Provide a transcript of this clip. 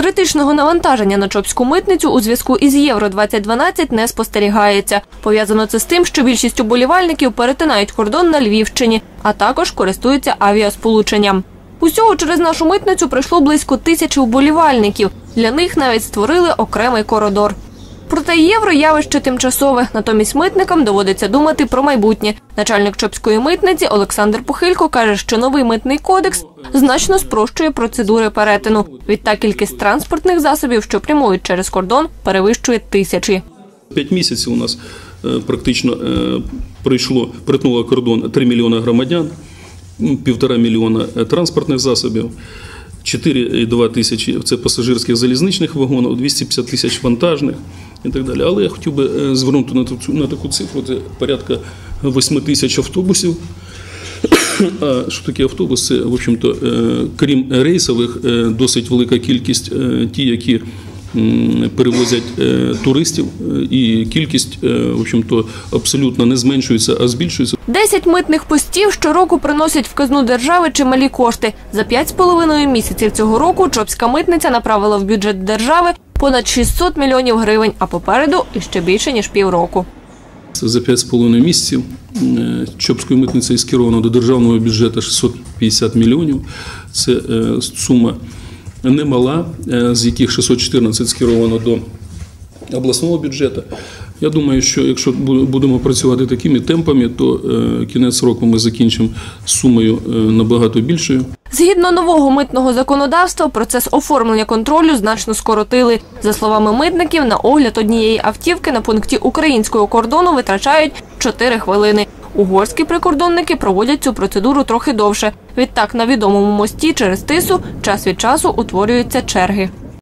Критичного навантаження на чопську митницю у зв'язку із Євро-2012 не спостерігається. Пов'язано це з тим, що більшість уболівальників перетинають кордон на Львівщині, а також користуються авіасполученням. Усього через нашу митницю прийшло близько 1000 уболівальників. Для них навіть створили окремий коридор. Проте євро – явище тимчасове, натомість митникам доводиться думати про майбутнє. Начальник чопської митниці Олександр Похилько каже, що новий митний кодекс значно спрощує процедури перетину. Відтак кількість транспортних засобів, що прямують через кордон, перевищує 1000. 5 місяців у нас практично перетнуло кордон 3 мільйони громадян, 1,5 мільйона транспортних засобів, 4,2 тисячі – це пасажирських залізничних вагонів, 250 тисяч вантажних і так далі. Але я хотів би звернути на таку цифру, це порядка 8 тисяч автобусів. А що таке автобус? Це, в общем-то, крім рейсових, досить велика кількість ті, які перевозять туристів, і кількість, в общем-то, абсолютно не зменшується, а збільшується. 10 митних постів щороку приносять в казну держави чималі кошти. За 5,5 місяців цього року чопська митниця направила в бюджет держави понад 600 мільйонів гривень, а попереду іще більше, ніж півроку. За 5,5 місяців чопською митницею скеровано до державного бюджету 650 мільйонів. Це сума немала, з яких 614 скеровано до обласного бюджету. Я думаю, що якщо будемо працювати такими темпами, то кінець року ми закінчимо з сумою набагато більшою. Згідно нового митного законодавства, процес оформлення контролю значно скоротили. За словами митників, на огляд однієї автівки на пункті українського кордону витрачають 4 хвилини. Угорські прикордонники проводять цю процедуру трохи довше. Відтак на відомому мості через Тису час від часу утворюються черги.